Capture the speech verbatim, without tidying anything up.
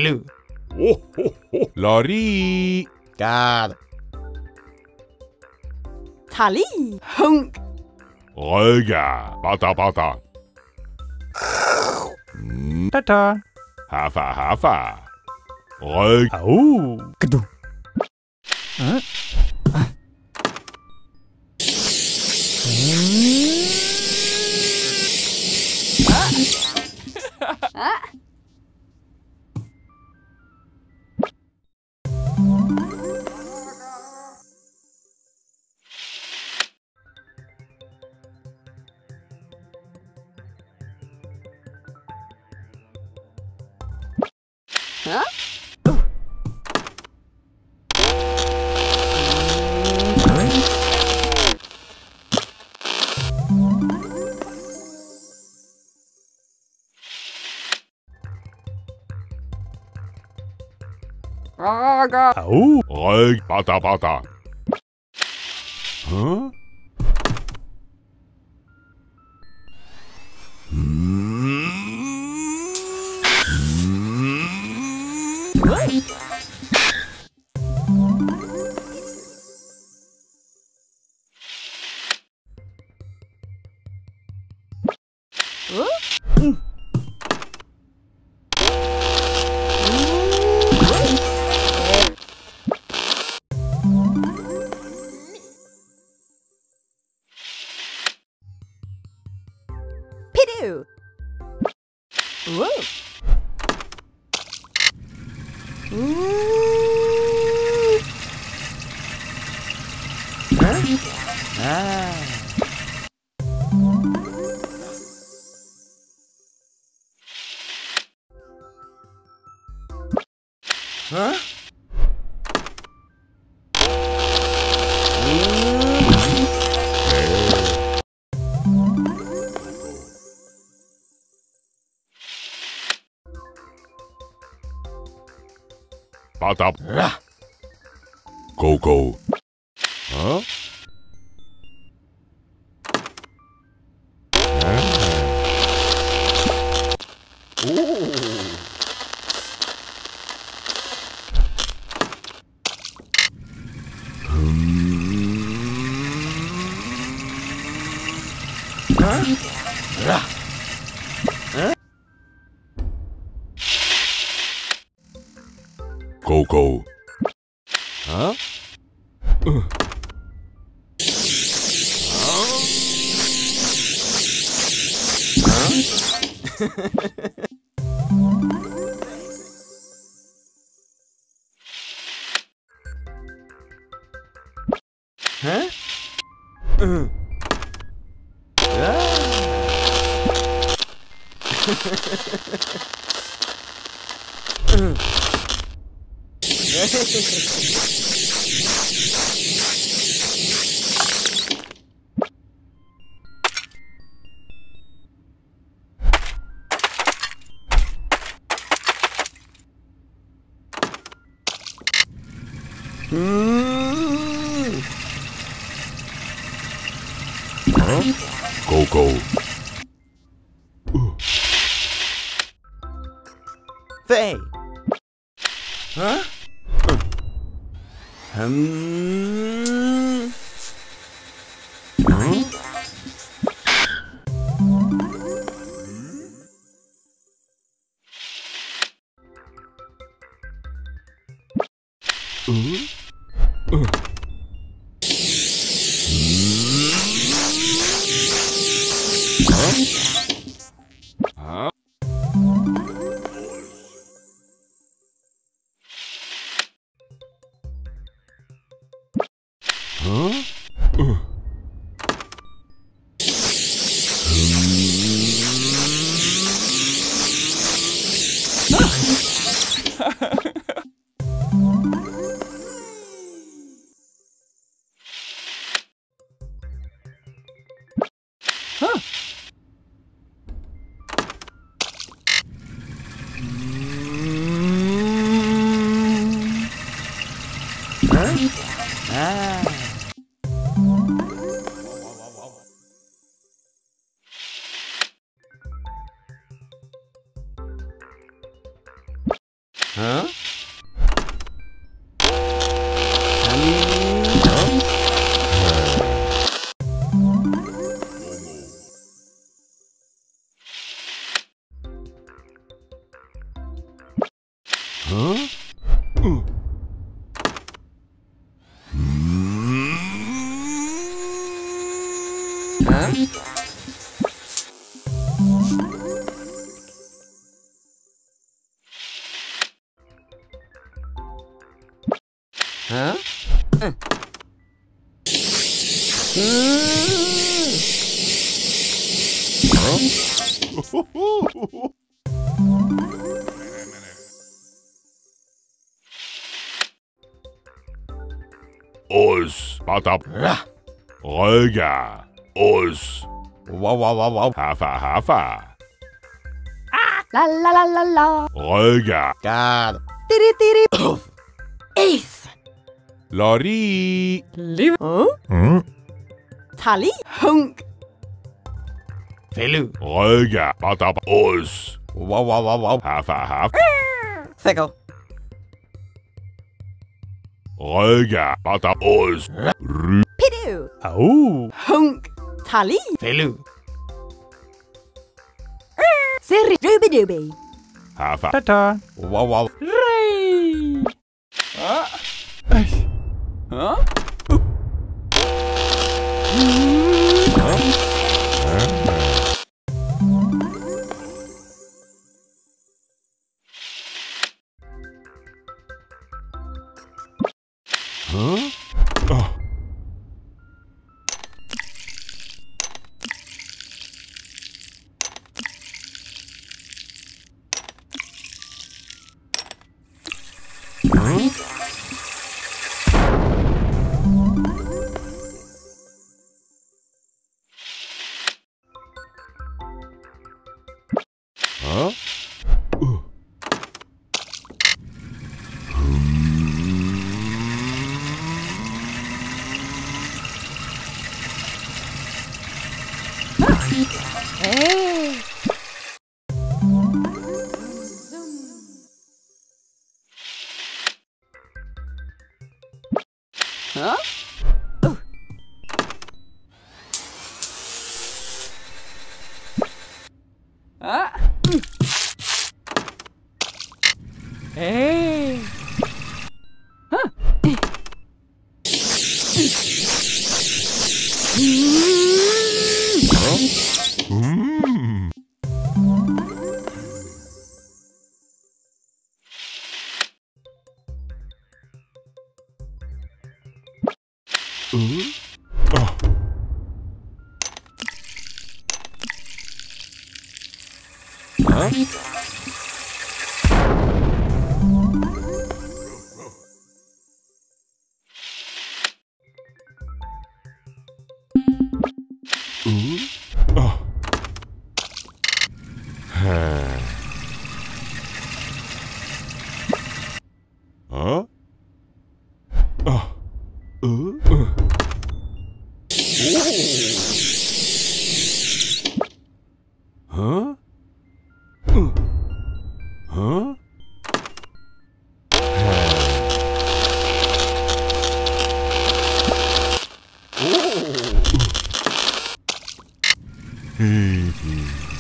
Blue. Oh, oh, oh. Lari. God. Tali. Hunk. Röga. Bata, bata. Ta-ta. Hafa, hafa. Rög. Au. Kadu. Huh? Ah. Huh? Raga. Au. Rög. Bata, bata. Huh? Pidoo. Whoa. Ah. Huh? Bata. Rah. Go, go. Huh? Ooh. Huh? Rah. Huh? Go, go. Huh? Uh. Huh? Uh. Ah. Uh. Mm. Huh? Go, go. Uh. Faye. Huh? Uh. Hmm. Huh? Uh. Uh. Huh? Huh? Huh? Uh. Huh? Huh? Ah. Huh? Os, patap. Regarde. Os. Wow, wow, wow, wow. Hafa, hafa. La la la la la. Regarde. God. Tiri, tiri. Poof. Ace. Lori. Liv. Huh? Hmm? Tali. Hunk. Felu. Regarde. Patap. Os. Wow, wow, wow, wow. Hafa, hafa. Fickle. Regarde. Patap. Os. Ru. Pidu. Au. Hunk. Tali. Felu. Siri. Ruby dooby. Hafa. Ta-ta. Wow, wow. Ray. Huh? Huh? Huh? Oh. Huh? Huh? Uh. Hey. Huh? Huh? Hey. Huh? Mm. Uh. Oh. Huh? Uh. Oh. Huh? Huh? Oh. Uh. Uh. Huh? Uh. Huh? Oh.